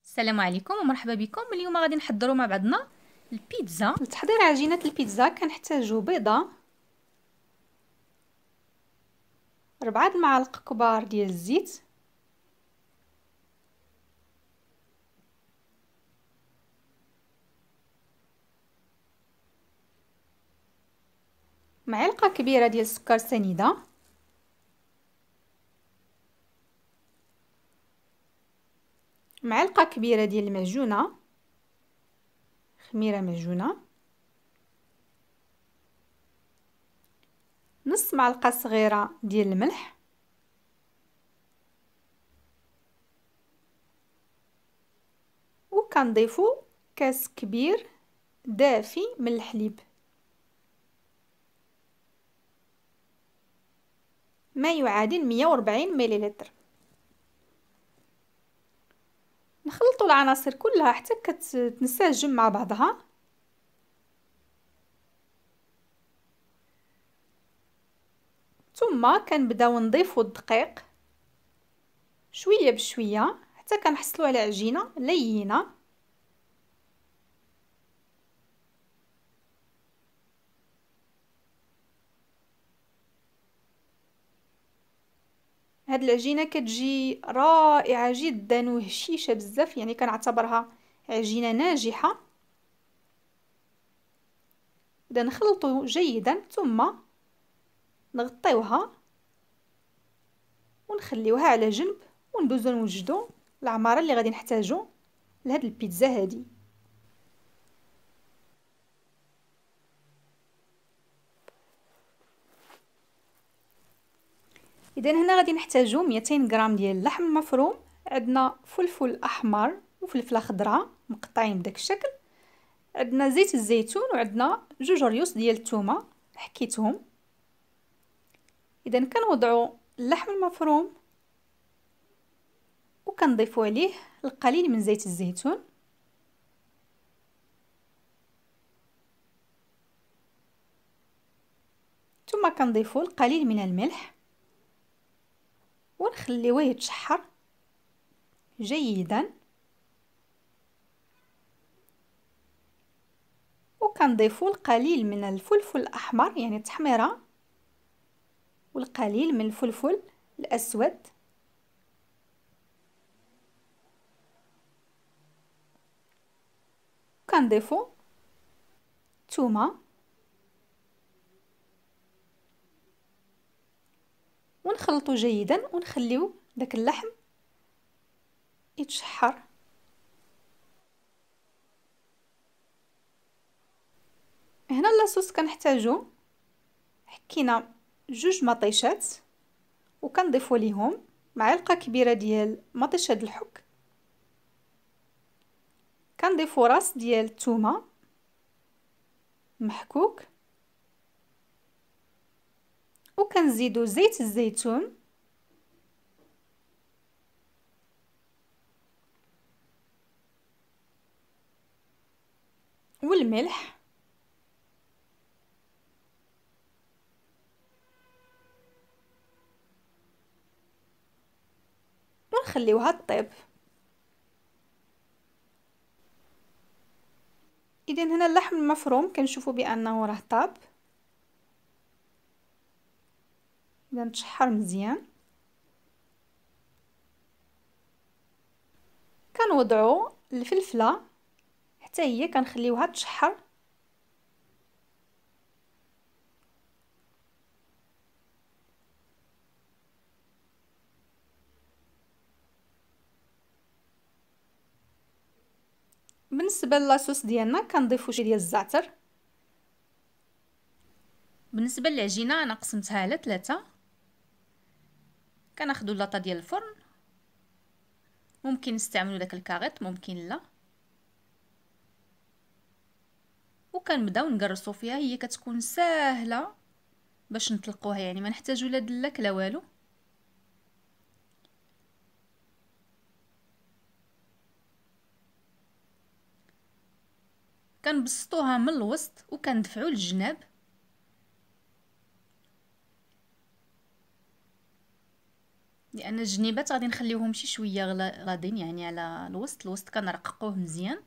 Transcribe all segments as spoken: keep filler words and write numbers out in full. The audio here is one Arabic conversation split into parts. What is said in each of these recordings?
السلام عليكم ومرحبا بكم. اليوم غادي نحضروا مع بعضنا البيتزا. لتحضير عجينة البيتزا كنحتاجو بيضة، ربعة المعالق كبار ديال الزيت، معلقة كبيرة ديال السكر سنيدة، معلقة كبيرة ديال المعجونة، خميرة معجونة، نص معلقة صغيرة ديال الملح، وكنضيفو كاس كبير دافي من الحليب، ما يعادل مية وربعين مليلتر. نخلطوا العناصر كلها حتى كتنسجم مع بعضها. ثم كنبداو نضيفوا الدقيق شويه بشويه حتى كنحصلوا على عجينه لينه. هاد العجينه كتجي رائعه جدا وهشيشه بزاف، يعني كنعتبرها عجينه ناجحه. اذا نخلطوا جيدا ثم نغطيوها ونخليوها على جنب، وندوزو نوجدوا العماره اللي غادي نحتاجو لهاد البيتزا هادي. اذا هنا غادي نحتاجو مئتين غرام ديال اللحم المفروم، عندنا فلفل احمر وفلفله خضراء مقطعين بداك الشكل، عندنا زيت الزيتون، وعندنا جوج ريوس ديال الثومه حكيتهم. اذا كنوضعوا اللحم المفروم وكنضيفوا عليه القليل من زيت الزيتون، ثم كنضيفوا القليل من الملح ونخليوه يتشحر جيدا، وكنضيفوا القليل من الفلفل الاحمر يعني التحميره، والقليل من الفلفل الاسود، كنضيفوا الثومه ونخلطوا جيدا ونخليو داك اللحم يتشحر. هنا لاصوص كنحتاجو حكينا جوج مطيشات، وكنضيفوا ليهم معلقه كبيره ديال مطيشه الحك، كنضيفوا راس ديال الثومه محكوك، وكنزيدوا زيت الزيتون والملح، ونخليوها طيب. اذا هنا اللحم المفروم كنشوفوا بانه راه طاب، اذا تشحر مزيان. كنوضعوا الفلفله حتى هي كنخليوها تشحر، بالنسبه للاصوص ديالنا كنضيفوا شويه ديال الزعتر. بالنسبه للعجينه انا قسمتها على ثلاثة. كناخذوا لاطه ديال الفرن، ممكن نستعملوا داك الكاغيط ممكن لا، وكنبداو نقرصوا فيها. هي كتكون ساهله باش نطلقوها، يعني ما نحتاجوا لا دلك لا والو. كنبسطوها من الوسط وكندفعوا للجناب. لان الجنيبات غادي نخليوهم شي شويه غلا- غادين يعني على الوسط الوسط كنرققوه مزيان.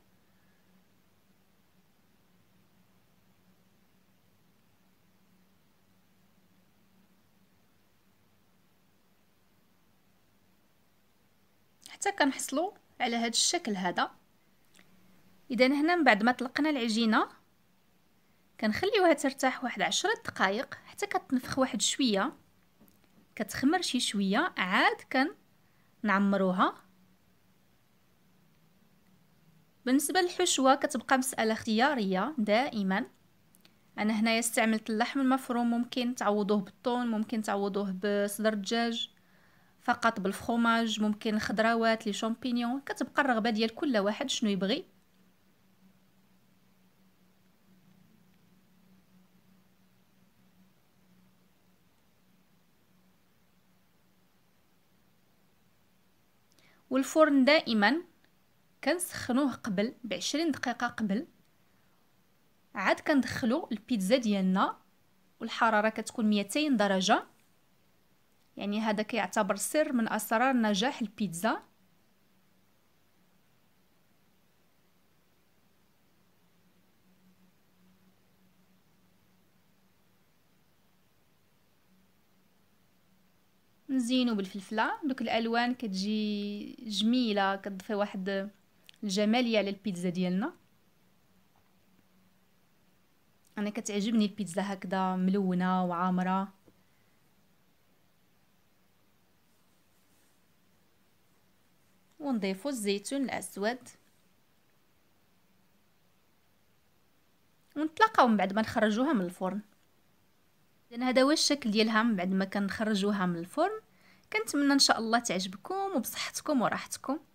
حتى كنحصلوا على هذا الشكل هذا. اذا هنا من بعد ما طلقنا العجينه كنخليوها ترتاح واحد عشرة دقائق حتى كتنفخ واحد شويه، كتخمر شي شويه، عاد كنعمروها. بالنسبه للحشوه كتبقى مساله اختياريه دائما. انا هنايا استعملت اللحم المفروم، ممكن تعوضوه بالطون، ممكن تعوضوه بصدر الدجاج فقط بالفخوماج، ممكن خضروات لي شامبينيون، كتبقى الرغبه ديال كل واحد شنو يبغي. والفرن دائما كنسخنوه قبل بعشرين دقيقه قبل، عاد كندخلو البيتزا ديالنا والحراره كتكون مئتين درجه. يعني هذا كيعتبر سر من اسرار نجاح البيتزا. نزينو بالفلفله، دوك الالوان كتجي جميله، كتضيفي واحد الجماليه على البيتزا ديالنا. انا كتعجبني البيتزا هكذا ملونه وعامره. ونضيفو الزيتون الاسود ونتلاقاو من بعد ما نخرجوها من الفرن. اذا هذا هو الشكل ديالها من بعد ما كنخرجوها من الفرن. كنتمنى ان شاء الله تعجبكم وبصحتكم وراحتكم.